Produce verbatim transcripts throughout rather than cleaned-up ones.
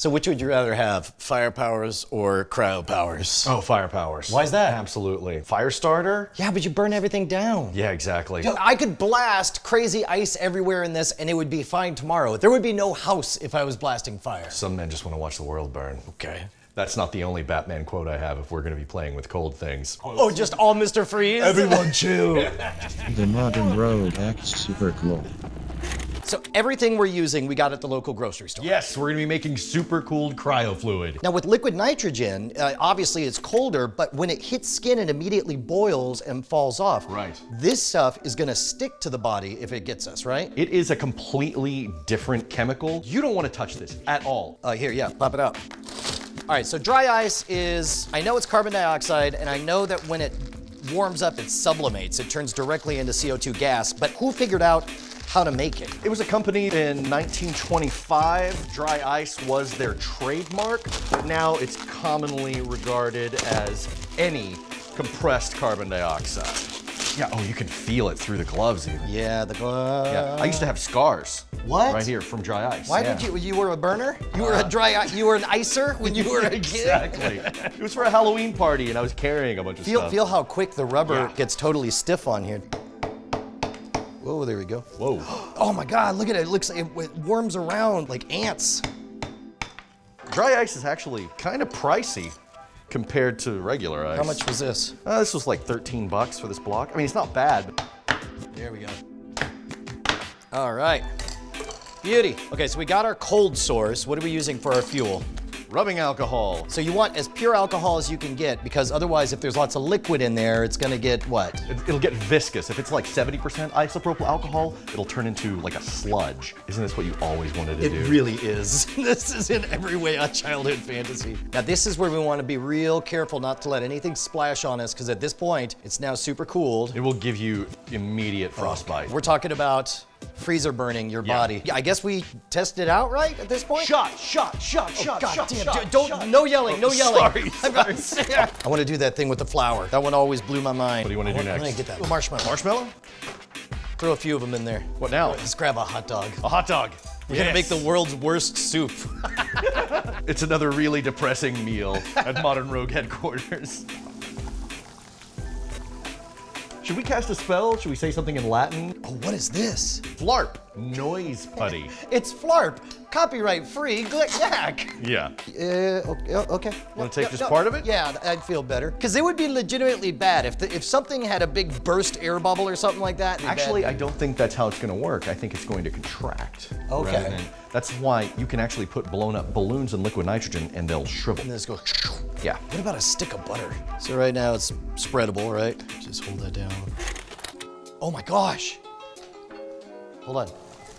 So which would you rather have, fire powers or cryo powers? Oh, fire powers. Why is that? Absolutely. Fire starter? Yeah, but you burn everything down. Yeah, exactly. Dude, I could blast crazy ice everywhere in this and it would be fine tomorrow. There would be no house if I was blasting fire. Some men just want to watch the world burn. Okay. That's not the only Batman quote I have if we're going to be playing with cold things. Oh, just all Mister Freeze? Everyone chill. The modern road acts super cool. So everything we're using, we got at the local grocery store. Yes, we're going to be making supercooled cryofluid. Now with liquid nitrogen, uh, obviously it's colder, but when it hits skin, it immediately boils and falls off. Right. This stuff is gonna stick to the body if it gets us, right? It is a completely different chemical. You don't want to touch this at all. Uh, here, yeah, pop it out. All right, so dry ice is, I know it's carbon dioxide, and I know that when it warms up, it sublimates. It turns directly into C O two gas, but who figured out how to make it? It was a company in nineteen twenty-five. Dry ice was their trademark, but now it's commonly regarded as any compressed carbon dioxide. Yeah, oh, you can feel it through the gloves even. Yeah, the glove. Yeah, I used to have scars. What? Right here from dry ice. Why yeah. did you, you were a burner? You were a dry, i- you were an icer when you were a kid? Exactly. It was for a Halloween party and I was carrying a bunch of Feel, stuff. feel how quick the rubber Yeah. gets totally stiff on here. Whoa, there we go. Whoa. Oh my God, look at it. It looks, it, it worms around like ants. Dry ice is actually kind of pricey compared to regular ice. How much was this? Uh, this was like thirteen bucks for this block. I mean, it's not bad. But There we go. All right. Beauty. Okay, so we got our cold source. What are we using for our fuel? rubbing alcohol. So you want as pure alcohol as you can get, because otherwise if there's lots of liquid in there, it's gonna get what? It, it'll get viscous. If it's like seventy percent isopropyl alcohol, it'll turn into like a sludge. Isn't this what you always wanted to It do? really is. This is in every way a childhood fantasy. Now this is where we want to be real careful not to let anything splash on us, because at this point, it's now super cooled. It will give you immediate frostbite. We're talking about freezer burning your Yeah. body. I guess we tested it out right at this point? Shot, shot, shot, Oh, shot, God shot, damn, shot, dude, don't, shot. no yelling, no Oh, yelling. sorry, sorry. I want to do that thing with the flour. That one always blew my mind. What do you want to do I next? want to get that marshmallow. Marshmallow? Throw a few of them in there. What now? Let's grab a hot dog. A hot dog. We're gonna make the world's worst soup. It's another really depressing meal at Modern Rogue headquarters. Should we cast a spell? Should we say something in Latin? Oh, what is this? Flarp. Noise putty. It's Flarp. Copyright free. Glick yak. Yeah. Uh, okay. okay. Want to take just part of it? Yeah, I'd feel better. Because it would be legitimately bad if the, if something had a big burst air bubble or something like that. it'd be Actually, bad. I don't think that's how it's going to work. I think it's going to contract. Okay. rather than- that's why you can actually put blown up balloons in liquid nitrogen and they'll shrivel. And then just go. Yeah. What about a stick of butter? So right now it's spreadable, right? Just hold that down. Oh my gosh. Hold on.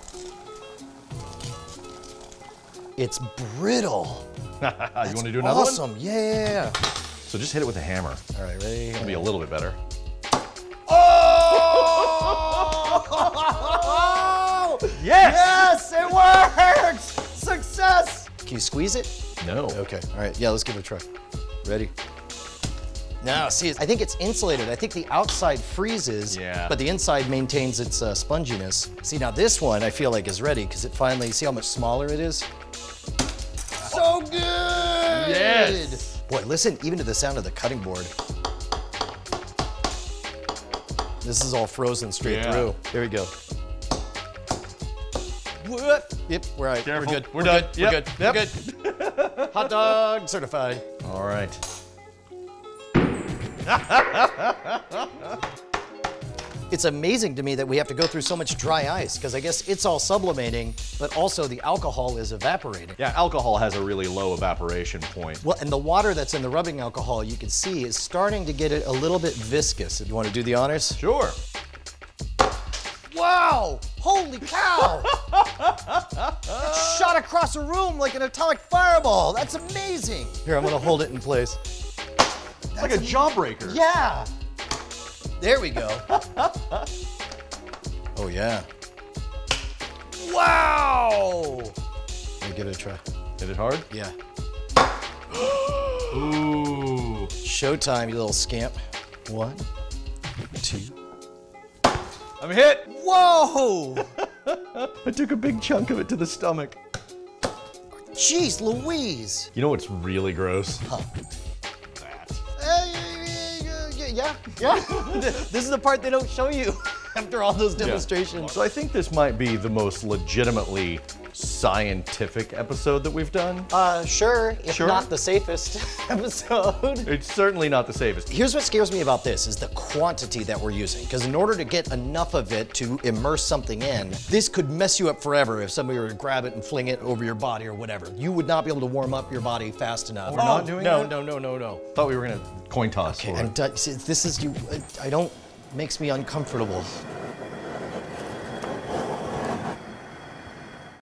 It's brittle. You want to do another one? Awesome. Yeah, yeah, yeah. So just hit it with a hammer. All right, ready? It'll be a little bit better. Oh! Yes! Yes, it works! Success! Can you squeeze it? No. Okay, all right, yeah, let's give it a try. Ready? Now, see, I think it's insulated. I think the outside freezes, Yeah. but the inside maintains its uh, sponginess. See, now this one I feel like is ready, because it finally, see how much smaller it is? So good! Yes! Boy, listen even to the sound of the cutting board. This is all frozen straight Yeah. through. There we go. What? Yep, we're all right. Careful. We're good. We're We're, done. good. Yep. We're good. Yep. We're good. Hot dog certified. All right. It's amazing to me that we have to go through so much dry ice, because I guess it's all sublimating, but also the alcohol is evaporating. Yeah, alcohol has a really low evaporation point. Well, and the water that's in the rubbing alcohol, you can see, is starting to get it a little bit viscous. You want to do the honors? Sure. Wow! Holy cow! It shot across a room like an atomic fireball. That's amazing. Here, I'm gonna hold it in place. It's like a jawbreaker. Yeah! There we go. Oh, yeah. Wow! Let me give it a try. Hit it hard? Yeah. Ooh. Showtime, you little scamp. One, two. I'm hit. Whoa! I took a big chunk of it to the stomach. Jeez Louise. You know what's really gross? Huh. Uh, yeah, yeah. This is the part they don't show you after all those demonstrations. Yeah. So I think this might be the most legitimately scientific episode that we've done. Uh, sure, if Sure. not the safest episode. It's certainly not the safest. Here's what scares me about this is the quantity that we're using. Because in order to get enough of it to immerse something in, this could mess you up forever if somebody were to grab it and fling it over your body or whatever. You would not be able to warm up your body fast enough. We're not doing no, that? No, no, no, no, Thought we were gonna coin toss. Okay, for it. and uh, see, this is you. I don't makes me uncomfortable.